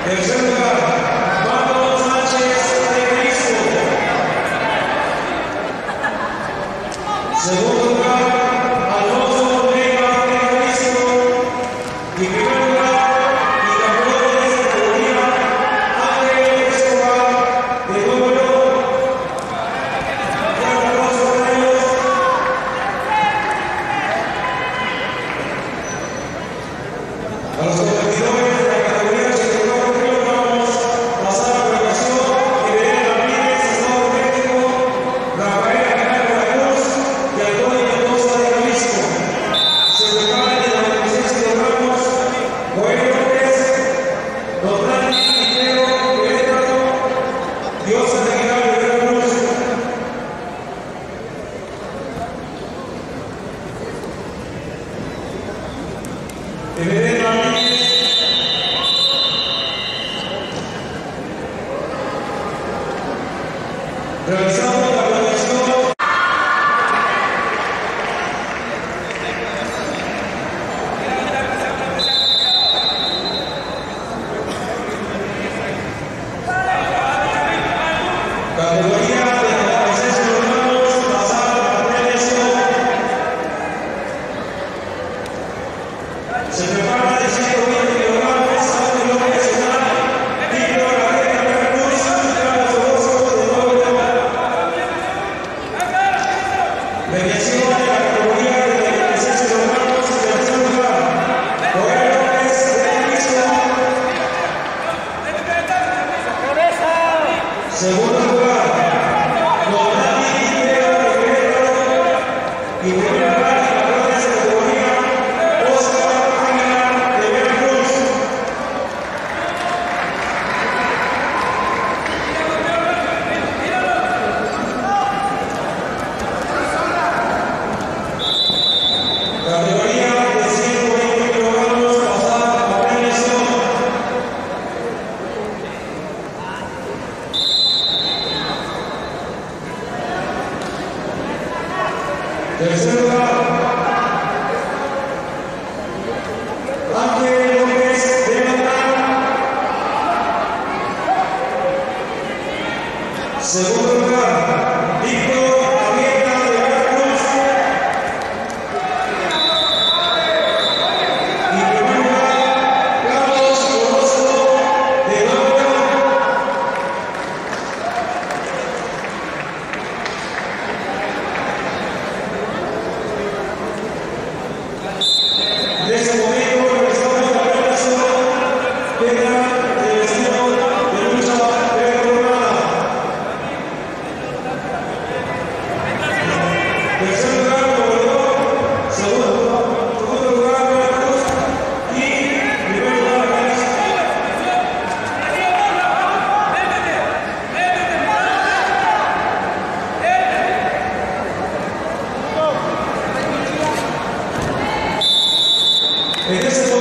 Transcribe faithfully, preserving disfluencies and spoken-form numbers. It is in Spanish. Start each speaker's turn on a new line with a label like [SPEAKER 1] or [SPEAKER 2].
[SPEAKER 1] Tercer lugar, Pablo Sánchez de Cristo. Segundo lugar, Alonso Vega de Cristo. Y primer lugar, y campeón de esta categoría, Ángel Escobar de Nuevo León. Un aplauso para ellos. A los competidores de la categoría ochenta y cuatro kilogramos pasar a premiación Irene Ramírez, Estado de México, Rafael Aguilar de la Cruz y Antonio Mendoza de Jalisco. Se prepara de noventa y seis kilogramos Joel López, Donati Quintero Querétaro, Diosa de Aguilar de Veracruz. Irene Ramírez. Realizamos la planeación. Categoría de noventa y seis kilogramos, pasar a la planeación. Se prepara de ciento veinte kilogramos, Ángel López Senal, Víctor Arena Veracruz, Carlos Orozco de Nuevo León. Premiación de la categoría de noventa y seis kilogramos, tercer lugar, Joel López de Cristo. Segundo lugar, Donati Quintero de Querétaro. Y primer lugar, en la de esta categoría, Oscar Aguilar de Veracruz. Categoría de ciento veinte kilogramos, pasar a premiación. Tercer lugar, Ángel López de Natal. Segundo lugar, Víctor Arena de Veracruz. Y primer lugar, Carlos Orozco de Nuevo León. En este momento realizamos la premiación general del vestido de lucha precoronada. Tercer lugar, Nuevo León. Segundo, segundo lugar, Veracruz. Y primer lugar, Jalisco. En este